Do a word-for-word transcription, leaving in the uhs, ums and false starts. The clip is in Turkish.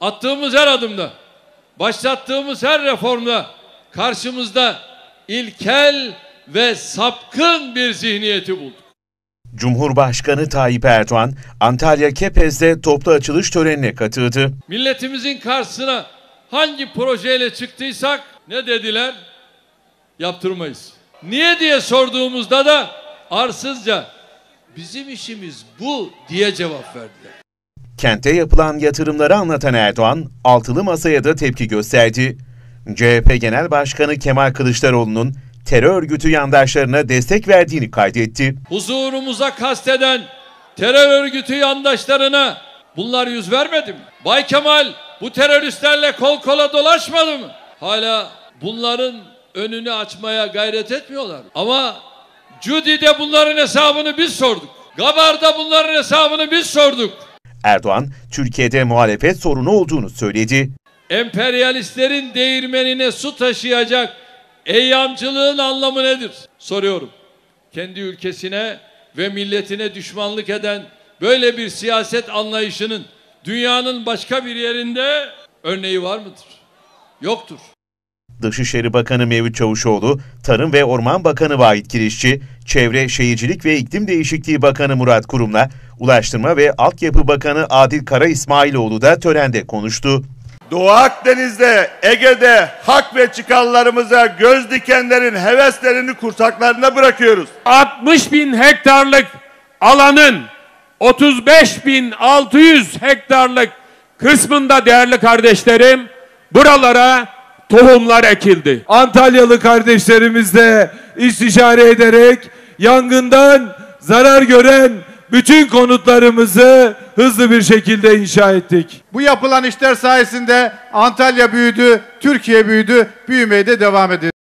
Attığımız her adımda, başlattığımız her reformda karşımızda ilkel ve sapkın bir zihniyeti bulduk. Cumhurbaşkanı Tayyip Erdoğan, Antalya Kepez'de toplu açılış törenine katıldı. Milletimizin karşısına hangi projeyle çıktıysak ne dediler? Yaptırmayız. Niye diye sorduğumuzda da arsızca bizim işimiz bu diye cevap verdiler. Kente yapılan yatırımları anlatan Erdoğan, altılı masaya da tepki gösterdi. C H P Genel Başkanı Kemal Kılıçdaroğlu'nun terör örgütü yandaşlarına destek verdiğini kaydetti. Huzurumuza kasteden terör örgütü yandaşlarına bunlar yüz vermedi mi? Bay Kemal bu teröristlerle kol kola dolaşmadı mı? Hala bunların önünü açmaya gayret etmiyorlar. Ama Cudi'de bunların hesabını biz sorduk. Gabar'da bunların hesabını biz sorduk. Erdoğan, Türkiye'de muhalefet sorunu olduğunu söyledi. Emperyalistlerin değirmenine su taşıyacak eyyamcılığın anlamı nedir? Soruyorum. Kendi ülkesine ve milletine düşmanlık eden böyle bir siyaset anlayışının dünyanın başka bir yerinde örneği var mıdır? Yoktur. Dışişleri Bakanı Mevlüt Çavuşoğlu, Tarım ve Orman Bakanı Vahit Kirişçi, Çevre, Şehircilik ve İklim Değişikliği Bakanı Murat Kurum'la Ulaştırma ve Altyapı Bakanı Adil Kara İsmailoğlu da törende konuştu. Doğu Akdeniz'de, Ege'de hak ve çıkarlarımıza göz dikenlerin heveslerini kursaklarına bırakıyoruz. altmış bin hektarlık alanın otuz beş bin altı yüz hektarlık kısmında değerli kardeşlerim buralara tohumlar ekildi. Antalyalı kardeşlerimizle istişare ederek yangından zarar gören bütün konutlarımızı hızlı bir şekilde inşa ettik. Bu yapılan işler sayesinde Antalya büyüdü, Türkiye büyüdü, büyümeye de devam ediyor.